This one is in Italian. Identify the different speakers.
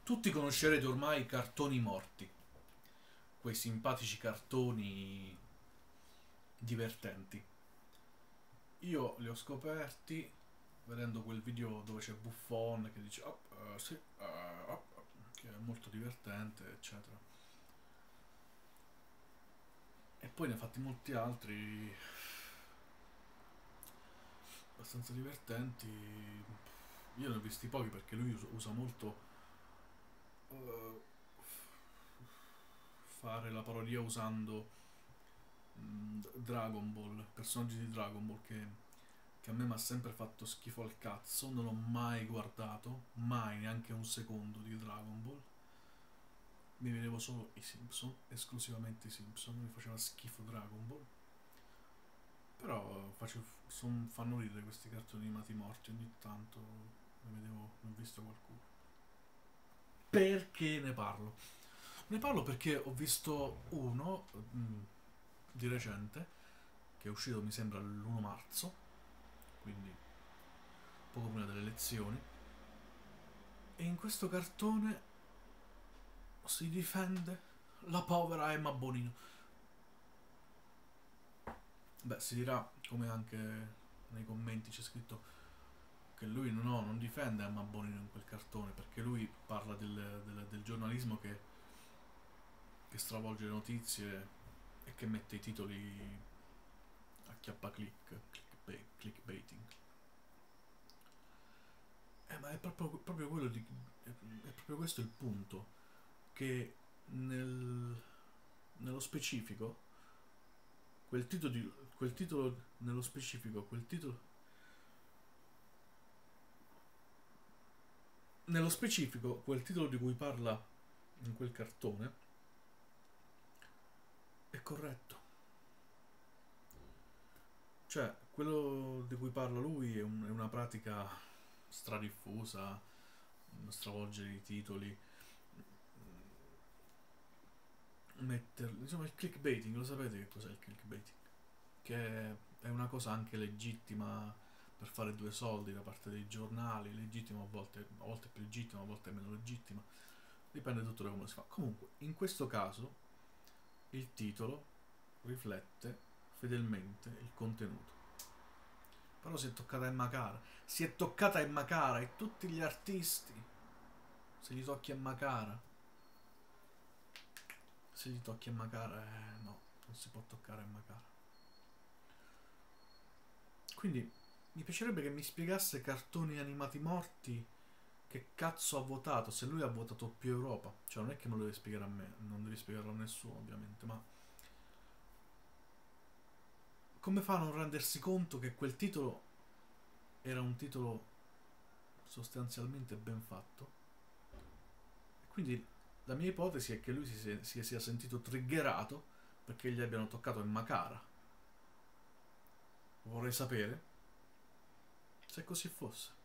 Speaker 1: Tutti conoscerete ormai i cartoni morti, quei simpatici cartoni divertenti. Io li ho scoperti vedendo quel video dove c'è Buffon che dice "Oh, sì, che è molto divertente, eccetera. E poi ne ha fatti molti altri abbastanza divertenti. Io ne ho visti pochi perché lui usa molto eh, fare la parodia usando Dragon Ball, personaggi di Dragon Ball che a me mi ha sempre fatto schifo al cazzo, non ho mai guardato, mai neanche un secondo di Dragon Ball. Mi vedevo solo i Simpson, esclusivamente i Simpson, mi faceva schifo Dragon Ball. Però fanno ridere questi cartoni animati morti, ogni tanto ne ho visto qualcuno. Perché ne parlo? Ne parlo perché ho visto uno di recente, che è uscito mi sembra l'1 marzo, quindi poco prima delle elezioni, e in questo cartone si difende la povera Emma Bonino. Beh, si dirà, come anche nei commenti c'è scritto, che lui no, non difende Emma Bonino in quel cartone, perché lui parla del giornalismo che stravolge le notizie e che mette i titoli a chiappa clickbaiting. Ma è proprio quello è proprio questo il punto, che nello specifico, quel titolo nello specifico, nello specifico, quel titolo di cui parla in quel cartone è corretto. Cioè, quello di cui parla lui è una pratica stradiffusa, stravolgere i titoli, insomma il clickbaiting, lo sapete che cos'è il clickbaiting? Che è una cosa anche legittima per fare due soldi da parte dei giornali, legittima a volte più legittima, a volte meno legittima, dipende tutto da come si fa. Comunque, in questo caso il titolo riflette fedelmente il contenuto. Però si è toccata Emma Cara, si è toccata Emma Cara e tutti gli artisti, se gli tocchi Emma Cara, se gli tocchi Emma Cara, no, non si può toccare Emma Cara. Quindi mi piacerebbe che mi spiegasse cartoni animati morti che cazzo ha votato, se lui ha votato più Europa. Cioè non è che me lo deve spiegare a me, non devi spiegarlo a nessuno ovviamente, ma come fa a non rendersi conto che quel titolo era un titolo sostanzialmente ben fatto? E quindi la mia ipotesi è che lui si sia sentito triggerato perché gli abbiano toccato in Macara. Vorrei sapere se così fosse.